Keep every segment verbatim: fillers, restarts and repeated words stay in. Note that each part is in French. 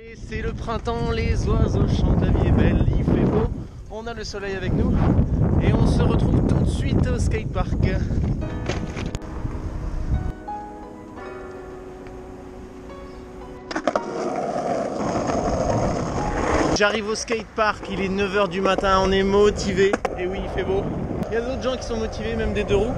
Et c'est le printemps, les oiseaux chantent, la vie est belle, il fait beau, on a le soleil avec nous et on se retrouve tout de suite au skatepark. J'arrive au skatepark, il est neuf heures du matin, on est motivé et oui il fait beau. Il y a d'autres gens qui sont motivés, même des deux roues.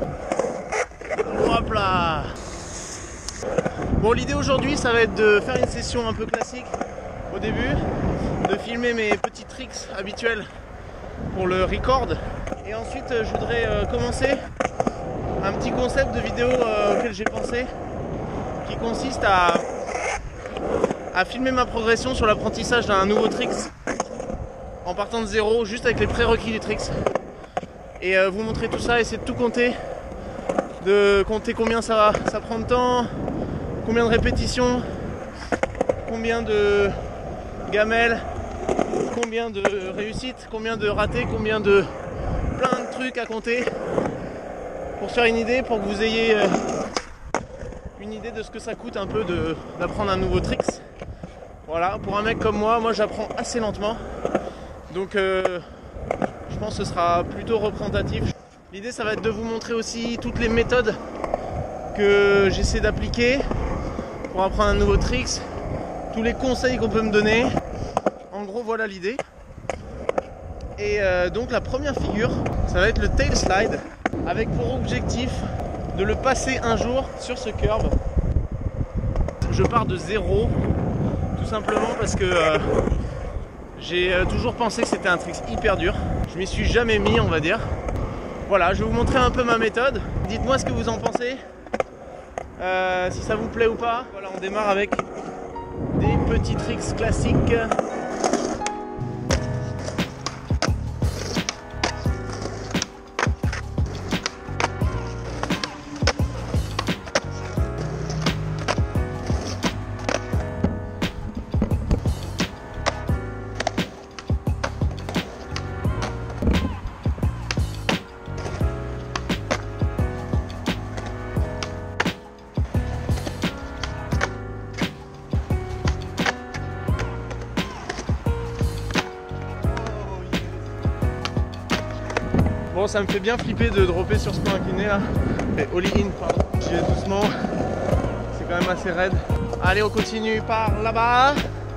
Hop là! Bon, l'idée aujourd'hui ça va être de faire une session un peu classique au début, de filmer mes petits tricks habituels pour le record et ensuite je voudrais euh, commencer un petit concept de vidéo euh, auquel j'ai pensé qui consiste à, à filmer ma progression sur l'apprentissage d'un nouveau tricks en partant de zéro, juste avec les prérequis du tricks et euh, vous montrer tout ça, essayer de tout compter, de compter combien ça, va, ça prend de temps, combien de répétitions, combien de gamelles, combien de réussites, combien de ratés, combien de plein de trucs à compter pour se faire une idée, pour que vous ayez euh, une idée de ce que ça coûte un peu d'apprendre un nouveau tricks. Voilà, pour un mec comme moi, moi j'apprends assez lentement, donc euh, je pense que ce sera plutôt représentatif. L'idée ça va être de vous montrer aussi toutes les méthodes que j'essaie d'appliquer pour apprendre un nouveau tricks, tous les conseils qu'on peut me donner. En gros voilà l'idée. Et euh, donc la première figure, ça va être le tail slide, avec pour objectif de le passer un jour sur ce curve. Je pars de zéro, tout simplement parce que euh, j'ai euh, toujours pensé que c'était un tricks hyper dur. Je m'y suis jamais mis, on va dire. Voilà, je vais vous montrer un peu ma méthode. Dites-moi ce que vous en pensez. Euh, si ça vous plaît ou pas. Voilà, on démarre avec des petits tricks classiques. Bon, ça me fait bien flipper de dropper sur ce point incliné là. Et ollie in, pardon. J'y vais doucement. C'est quand même assez raide. Allez, on continue par là-bas.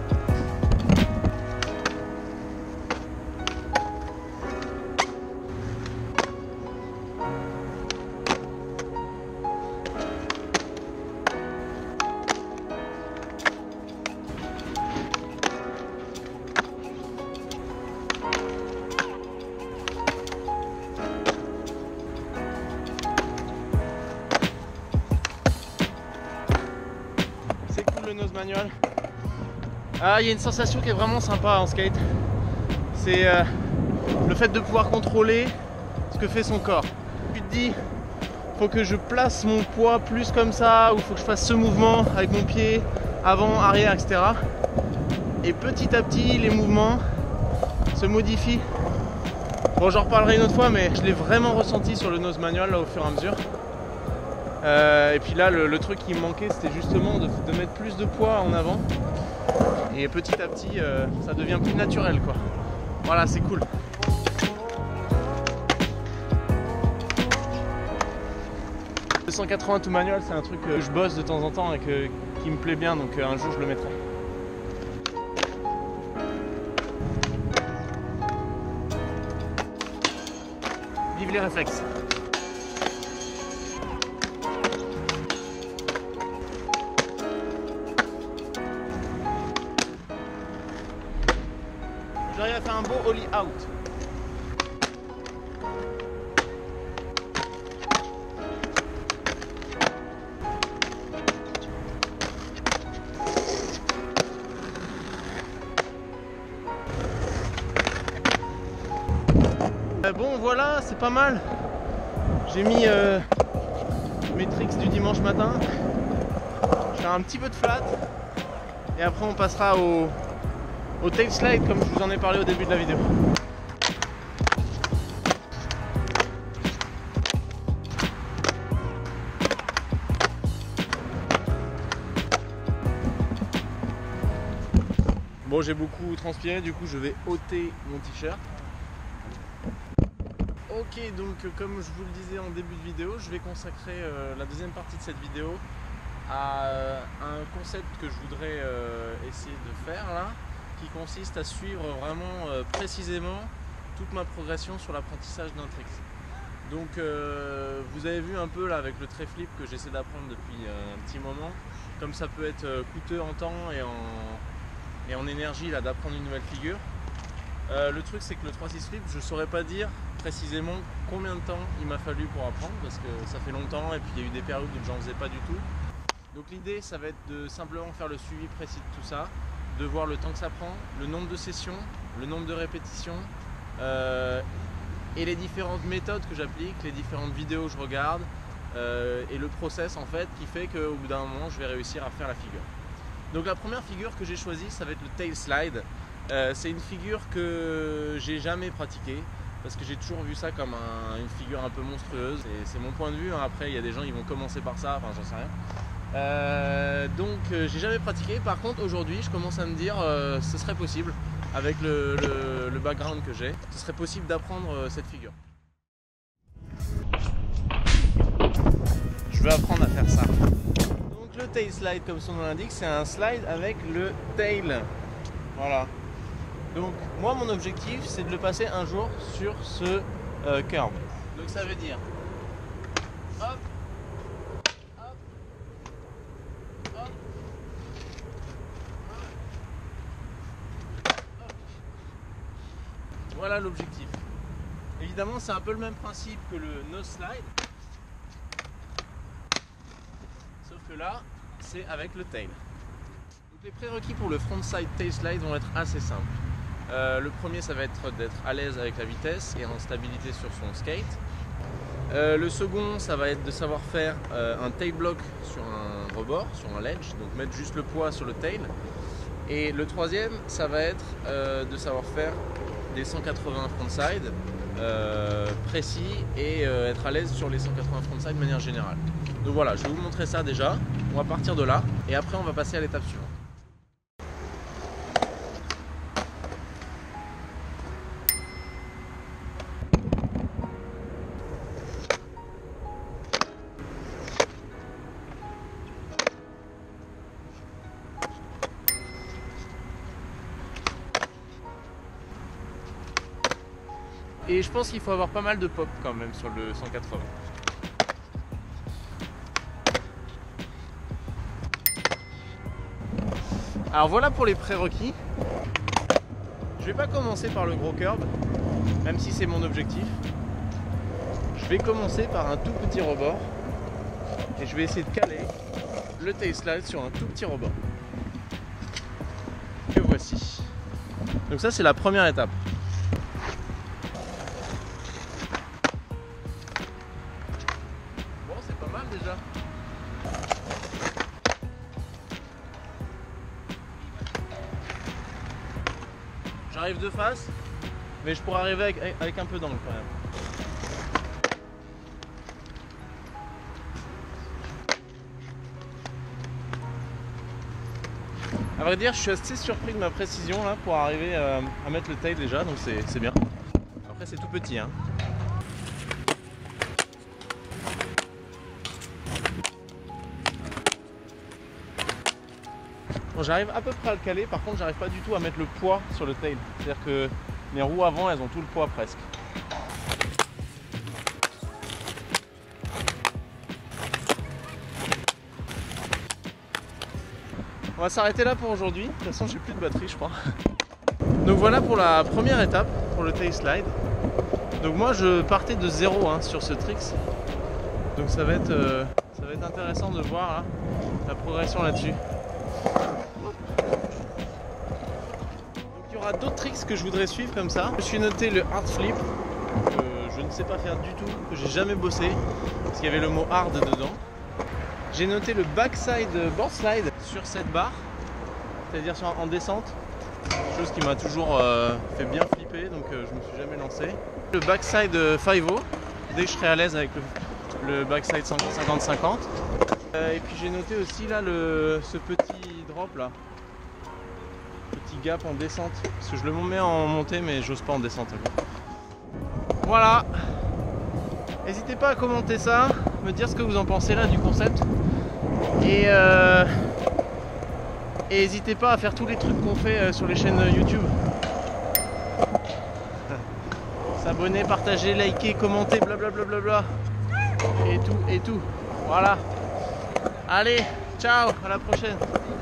Le nose manual. Ah, il y a une sensation qui est vraiment sympa en skate. C'est euh, le fait de pouvoir contrôler ce que fait son corps. Tu te dis, faut que je place mon poids plus comme ça, ou faut que je fasse ce mouvement avec mon pied, avant, arrière, et cetera. Et petit à petit, les mouvements se modifient. Bon, j'en reparlerai une autre fois, mais je l'ai vraiment ressenti sur le nose manual là, au fur et à mesure. Euh, et puis là le, le truc qui me manquait c'était justement de, de mettre plus de poids en avant et petit à petit euh, ça devient plus naturel quoi. Voilà, c'est cool. Le cent quatre-vingts tout manual c'est un truc que je bosse de temps en temps et que, qui me plaît bien, donc euh, un jour je le mettrai. Vive les réflexes. J'arrive à faire un beau ollie out. Euh, bon voilà, c'est pas mal. J'ai mis euh, mes tricks du dimanche matin. Je fais un petit peu de flat et après on passera au au tail slide comme je vous en ai parlé au début de la vidéo. Bon, j'ai beaucoup transpiré, du coup je vais ôter mon t-shirt. Ok, donc comme je vous le disais en début de vidéo, je vais consacrer euh, la deuxième partie de cette vidéo à euh, un concept que je voudrais euh, essayer de faire là, qui consiste à suivre vraiment euh, précisément toute ma progression sur l'apprentissage d'un trick. Donc euh, vous avez vu un peu là avec le tray flip que j'essaie d'apprendre depuis euh, un petit moment, comme ça peut être euh, coûteux en temps et en, et en énergie là d'apprendre une nouvelle figure. Euh, le truc c'est que le trois six flip, je ne saurais pas dire précisément combien de temps il m'a fallu pour apprendre parce que ça fait longtemps et puis il y a eu des périodes où j'en faisais pas du tout. Donc l'idée ça va être de simplement faire le suivi précis de tout ça, de voir le temps que ça prend, le nombre de sessions, le nombre de répétitions euh, et les différentes méthodes que j'applique, les différentes vidéos que je regarde euh, et le process en fait qui fait qu'au bout d'un moment je vais réussir à faire la figure. Donc la première figure que j'ai choisie ça va être le tail slide. Euh, c'est une figure que j'ai jamais pratiquée parce que j'ai toujours vu ça comme un, une figure un peu monstrueuse et c'est mon point de vue, hein. Après il y a des gens qui vont commencer par ça, enfin j'en sais rien. Euh, donc euh, j'ai jamais pratiqué. Par contre aujourd'hui je commence à me dire euh, ce serait possible avec le, le, le background que j'ai, ce serait possible d'apprendre euh, cette figure. Je vais apprendre à faire ça. Donc le tail slide comme son nom l'indique, c'est un slide avec le tail. Voilà. Donc moi mon objectif c'est de le passer un jour sur ce euh, curve. Donc ça veut dire hop, hop, hop, hop. Voilà l'objectif. Évidemment c'est un peu le même principe que le nose slide, sauf que là c'est avec le tail. Donc les prérequis pour le frontside tail slide vont être assez simples. Euh, le premier ça va être d'être à l'aise avec la vitesse et en stabilité sur son skate. Euh, le second ça va être de savoir faire euh, un tail block sur un rebord, sur un ledge, donc mettre juste le poids sur le tail. Et le troisième ça va être euh, de savoir faire des cent quatre-vingts frontside euh, précis et euh, être à l'aise sur les cent quatre-vingts frontside de manière générale. Donc voilà, je vais vous montrer ça déjà, on va partir de là et après on va passer à l'étape suivante. Et je pense qu'il faut avoir pas mal de pop quand même sur le cent quatre-vingts. Alors voilà pour les prérequis. Je vais pas commencer par le gros curve, même si c'est mon objectif. Je vais commencer par un tout petit rebord et je vais essayer de caler le tail slide sur un tout petit rebord. Que voici. Donc ça c'est la première étape. Déjà. J'arrive de face, mais je pourrais arriver avec, avec un peu d'angle quand même. À vrai dire, je suis assez surpris de ma précision là pour arriver euh, à mettre le tail déjà, donc c'est bien. Après c'est tout petit, hein. Bon, j'arrive à peu près à le caler, par contre j'arrive pas du tout à mettre le poids sur le tail. C'est-à-dire que mes roues avant elles ont tout le poids presque. On va s'arrêter là pour aujourd'hui, de toute façon j'ai plus de batterie je crois. Donc voilà pour la première étape, pour le tail slide. Donc moi je partais de zéro hein, sur ce tricks. Donc ça va être, euh, ça va être intéressant de voir là, la progression là-dessus. Il y aura d'autres tricks que je voudrais suivre comme ça. Je me suis noté le hard flip, que je ne sais pas faire du tout, que j'ai jamais bossé, parce qu'il y avait le mot hard dedans. J'ai noté le backside board slide sur cette barre, c'est-à-dire en descente, chose qui m'a toujours euh, fait bien flipper, donc euh, je me suis jamais lancé. Le backside cinq-oh, dès que je serai à l'aise avec le, le backside cinquante cinquante. Euh, et puis j'ai noté aussi là le, ce petit drop là. Petit gap en descente. Parce que je le mets en montée, mais j'ose pas en descente. Voilà. N'hésitez pas à commenter ça, me dire ce que vous en pensez là du concept. Et euh, et n'hésitez pas à faire tous les trucs qu'on fait euh, sur les chaînes YouTube. S'abonner, partager, liker, commenter, blablabla. Bla bla bla. Et tout, et tout. Voilà. Allez, ciao, à la prochaine.